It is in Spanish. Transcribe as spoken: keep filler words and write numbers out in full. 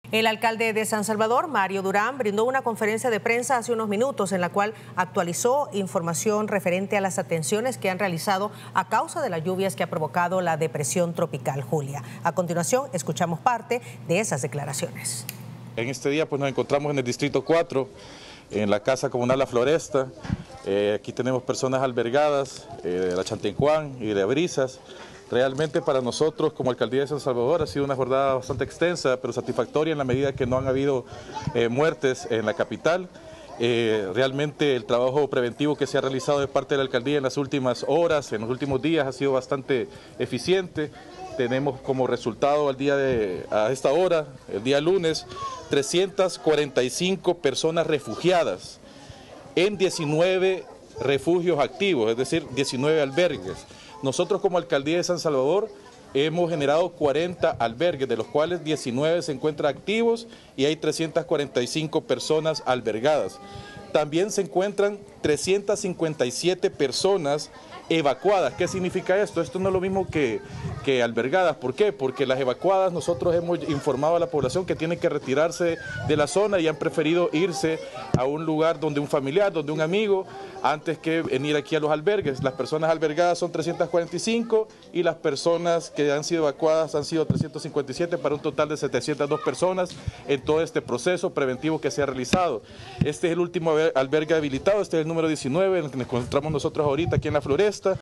El alcalde de San Salvador, Mario Durán, brindó una conferencia de prensa hace unos minutos en la cual actualizó información referente a las atenciones que han realizado a causa de las lluvias que ha provocado la depresión tropical Julia. A continuación, escuchamos parte de esas declaraciones. En este día pues, nos encontramos en el Distrito cuatro, en la Casa Comunal La Floresta. Eh, aquí tenemos personas albergadas eh, de la Chantencuán y de Brisas. Realmente para nosotros como Alcaldía de San Salvador ha sido una jornada bastante extensa, pero satisfactoria en la medida que no han habido eh, muertes en la capital. Eh, realmente el trabajo preventivo que se ha realizado de parte de la Alcaldía en las últimas horas, en los últimos días, ha sido bastante eficiente. Tenemos como resultado al día de, a esta hora, el día lunes, trescientas cuarenta y cinco personas refugiadas en diecinueve refugios activos, es decir, diecinueve albergues. Nosotros como Alcaldía de San Salvador hemos generado cuarenta albergues, de los cuales diecinueve se encuentran activos y hay trescientas cuarenta y cinco personas albergadas. También se encuentran trescientas cincuenta y siete personas evacuadas. ¿Qué significa esto? Esto no es lo mismo que, que albergadas. ¿Por qué? Porque las evacuadas nosotros hemos informado a la población que tienen que retirarse de la zona y han preferido irse a un lugar donde un familiar, donde un amigo, antes que venir aquí a los albergues. Las personas albergadas son trescientas cuarenta y cinco y las personas que han sido evacuadas han sido trescientas cincuenta y siete para un total de setecientas dos personas en todo este proceso preventivo que se ha realizado. Este es el último albergue habilitado, este es el número diecinueve en el que nos encontramos nosotros ahorita aquí en La Floresta.